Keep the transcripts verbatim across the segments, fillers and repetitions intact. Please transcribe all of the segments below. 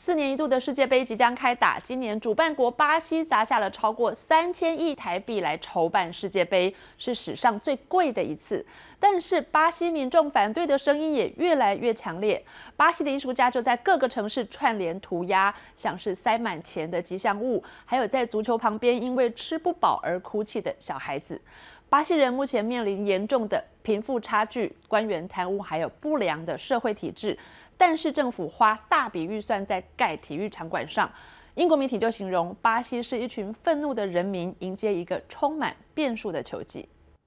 四年一度的世界杯即将开打，今年主办国巴西砸下了超过三千亿台币来筹办世界杯，是史上最贵的一次。但是巴西民众反对的声音也越来越强烈。巴西的艺术家就在各个城市串联涂鸦，像是塞满钱的吉祥物，还有在足球旁边因为吃不饱而哭泣的小孩子。巴西人目前面临严重的贫富差距、官员贪污，还有不良的社会体制。但是政府花大笔预算在盖体育场馆上，英国媒体就形容巴西是一群愤怒的人民迎接一个充满变数的球季。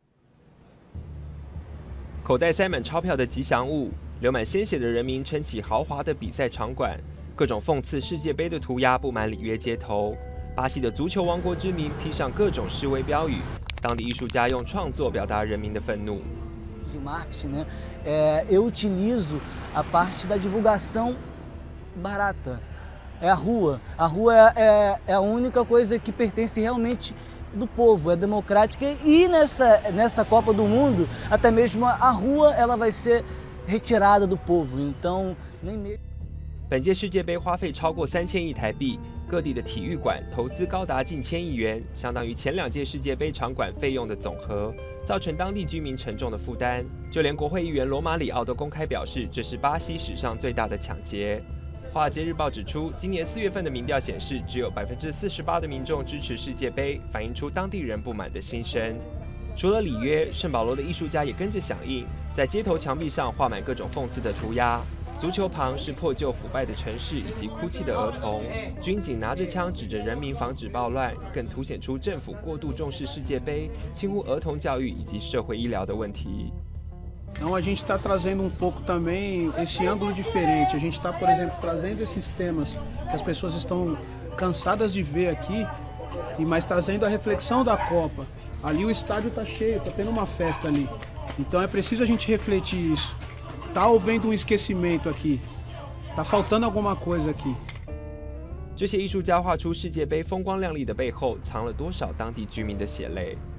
口袋塞满钞票的吉祥物，流满鲜血的人民撑起豪华的比赛场馆，各种讽刺世界杯的涂鸦布满里约街头。巴西的足球王国之名披上各种示威标语，当地艺术家用创作表达人民的愤怒。 de marketing, né? É, eu utilizo a parte da divulgação barata. É a rua. A rua é, é, é a única coisa que pertence realmente do povo, é democrática. E nessa, nessa Copa do Mundo, até mesmo a rua ela vai ser retirada do povo. Então, nem mesmo. 本届世界杯花费超过三千亿台币，各地的体育馆投资高达近千亿元，相当于前两届世界杯场馆费用的总和，造成当地居民沉重的负担。就连国会议员罗马里奥都公开表示，这是巴西史上最大的抢劫。华尔街日报指出，今年四月份的民调显示，只有百分之四十八的民众支持世界杯，反映出当地人不满的心声。除了里约，圣保罗的艺术家也跟着响应，在街头墙壁上画满各种讽刺的涂鸦。 足球旁是破旧腐败的城市以及哭泣的儿童，军警拿着枪指着人民防止暴乱，更凸显出政府过度重视世界杯，轻忽儿童教育以及社会医疗的问题。 Então a gente está trazendo um pouco também esse ângulo diferente. A gente está, por exemplo, trazendo esses temas que as pessoas estão cansadas de ver aqui, e mais trazendo a reflexão da Copa. Ali o estádio está cheio, está tendo uma festa ali. Então é preciso a gente refletir isso. Tá havendo um esquecimento aqui, tá faltando alguma coisa aqui. 这些艺术家画出世界杯风光亮丽的背后，藏了多少当地居民的血泪？